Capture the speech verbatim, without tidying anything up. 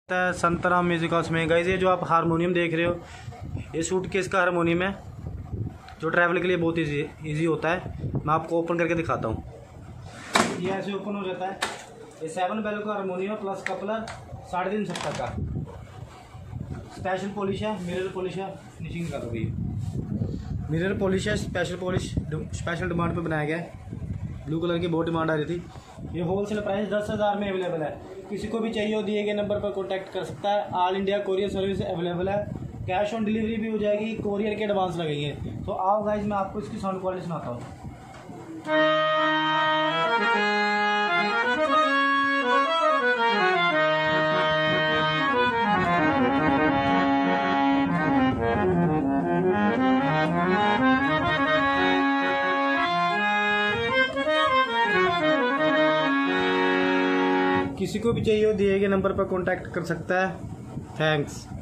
Santram music house में guys, ये जो आप हारमोनियम देख रहे हो, ये सूटकेस का हारमोनियम है जो ट्रैवल के लिए बहुत इजी इजी होता है। मैं आपको ओपन करके दिखाता हूँ। ये ऐसे ओपन हो जाता है। ये सेवन बैलो का हारमोनियम प्लस कपलर साढ़े तीन सत्तर का स्पेशल पॉलिश है, मिरर पॉलिश है। फिनिशिंग कर दोगे, मिरर पॉलिश है, स्पेशल पॉलिश स्पेशल डिमांड पे बनाया गया है। ब्लू कलर की बहुत डिमांड आ रही थी। ये होलसेल प्राइस दस हज़ार में अवेलेबल है। किसी को भी चाहिए हो दिए गए नंबर पर कॉन्टैक्ट कर सकता है। All India courier service available है। कैश ऑन डिलीवरी भी हो जाएगी, कोरियर के एडवांस लगेंगे। तो आओ गाइज, मैं आपको इसकी साउंड क्वालिटी सुनाता हूँ। किसी को भी चाहिए हो दिए गए नंबर पर कॉन्टैक्ट कर सकता है। थैंक्स।